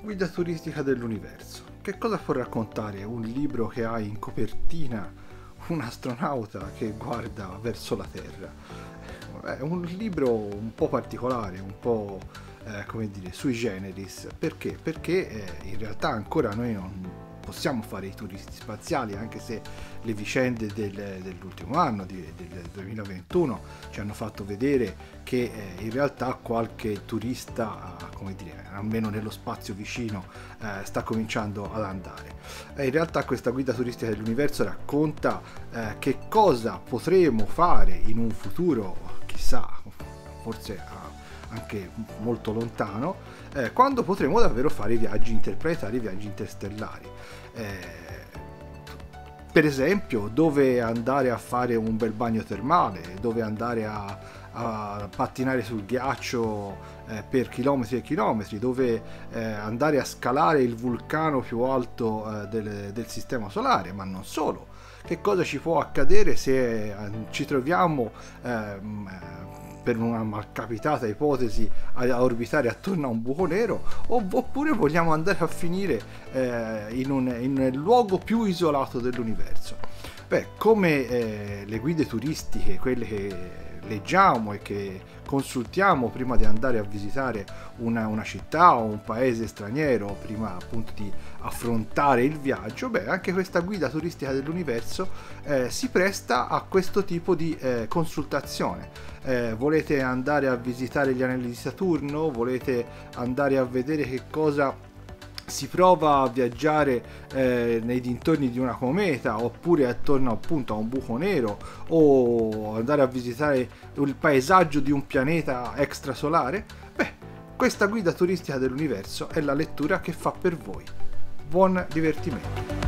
Guida turistica dell'universo. Che cosa può raccontare un libro che ha in copertina un astronauta che guarda verso la Terra? È un libro un po' particolare, un po' come dire, sui generis. Perché? Perché in realtà ancora noi non possiamo fare i turisti spaziali, anche se le vicende dell'ultimo anno, del 2021, ci hanno fatto vedere che in realtà qualche turista, come dire, almeno nello spazio vicino, sta cominciando ad andare. In realtà questa guida turistica dell'universo racconta che cosa potremo fare in un futuro, chissà, forse anche molto lontano, quando potremo davvero fare i viaggi interplanetari, i viaggi interstellari. Per esempio, dove andare a fare un bel bagno termale, dove andare a pattinare sul ghiaccio per chilometri e chilometri, dove andare a scalare il vulcano più alto del sistema solare, ma non solo. Che cosa ci può accadere se ci troviamo per una malcapitata ipotesi a orbitare attorno a un buco nero, oppure vogliamo andare a finire in un luogo più isolato dell'universo. Beh, come le guide turistiche, quelle che leggiamo e che consultiamo prima di andare a visitare una città o un paese straniero, prima appunto di affrontare il viaggio, beh, anche questa guida turistica dell'universo si presta a questo tipo di consultazione. Volete andare a visitare gli anelli di Saturno? Volete andare a vedere che cosa si prova a viaggiare nei dintorni di una cometa, oppure attorno appunto a un buco nero, o andare a visitare il paesaggio di un pianeta extrasolare? Beh, questa guida turistica dell'universo è la lettura che fa per voi. Buon divertimento!